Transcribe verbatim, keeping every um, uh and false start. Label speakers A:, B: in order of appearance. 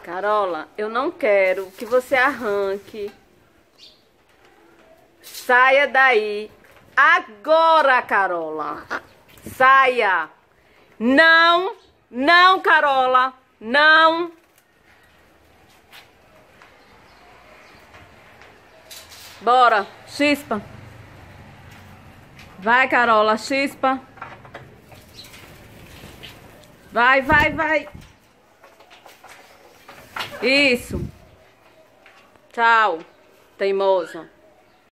A: Carola, eu não quero que você arranque. Saia daí. Agora, Carola. Saia. Não, não, Carola. Não. Bora, chispa. Vai, Carola, chispa. Vai, vai, vai. Isso. Tchau, teimosa.